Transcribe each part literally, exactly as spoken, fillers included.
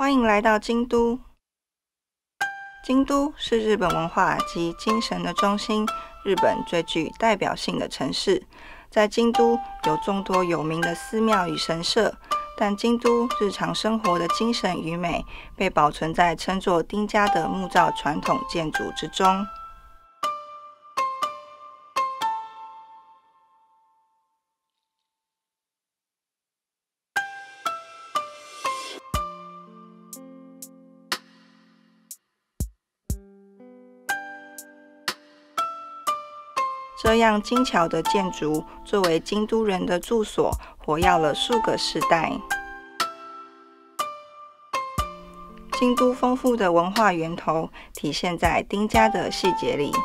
欢迎来到京都。京都是日本文化及精神的中心，日本最具代表性的城市。在京都有众多有名的寺庙与神社，但京都日常生活的精神与美被保存在称作町家的木造传统建筑之中。这样精巧的建筑，作为京都人的住所，活跃了数个世代。京都丰富的文化源头，体现在町家的细节里。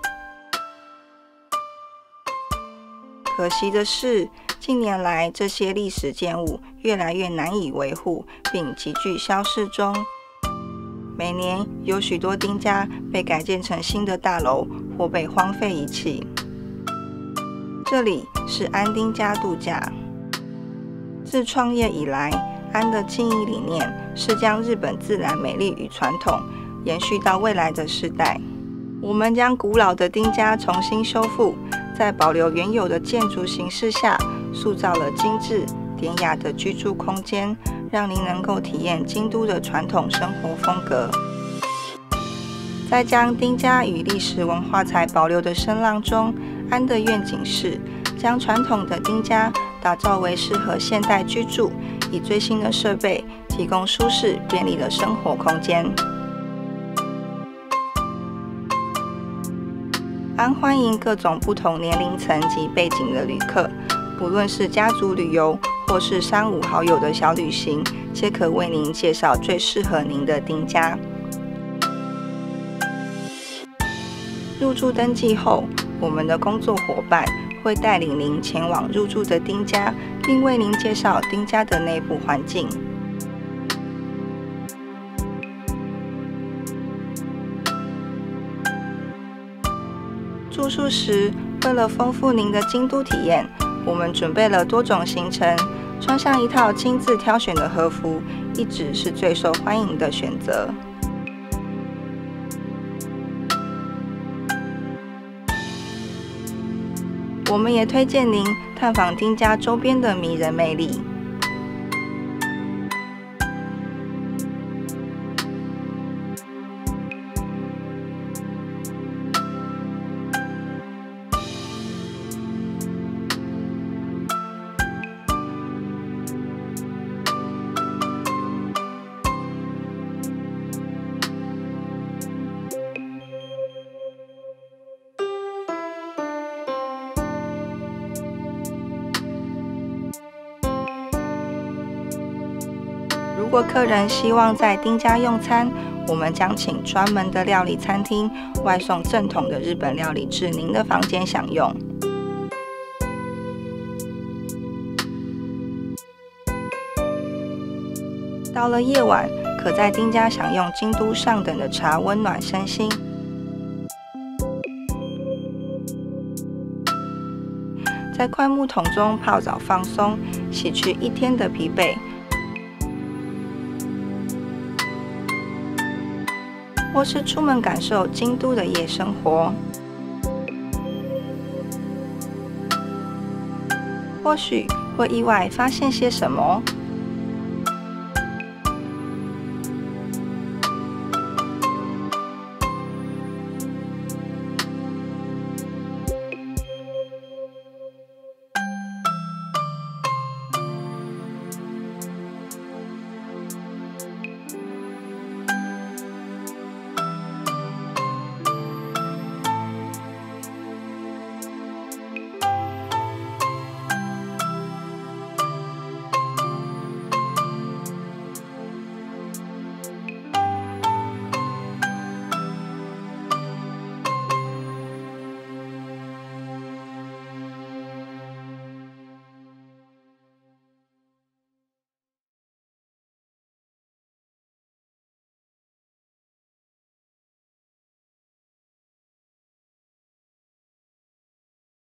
可惜的是，近年来这些历史建物越来越难以维护，并急剧消逝中。每年有许多町家被改建成新的大楼，或被荒废遗弃。这里是安町家度假。自创业以来，安的经营理念是将日本自然美丽与传统延续到未来的世代。我们将古老的町家重新修复，在保留原有的建筑形式下，塑造了精致典雅的居住空间，让您能够体验京都的传统生活风格。在将町家与历史文化财保留的声浪中，安的愿景是将传统的町家打造为适合现代居住，以最新的设备提供舒适便利的生活空间。安欢迎各种不同年龄层及背景的旅客，不论是家族旅游或是三五好友的小旅行，皆可为您介绍最适合您的町家。入住登记后，我们的工作伙伴会带领您前往入住的町家，并为您介绍町家的内部环境。住宿时，为了丰富您的京都体验，我们准备了多种行程。穿上一套亲自挑选的和服，一直是最受欢迎的选择。我们也推荐您探访町家周边的迷人魅力。如果客人希望在町家用餐，我们将请专门的料理餐厅外送正统的日本料理至您的房间享用。到了夜晚，可在町家享用京都上等的茶，温暖身心。在快木桶中泡澡放松，洗去一天的疲惫。或是出门感受京都的夜生活，或许会意外发现些什么。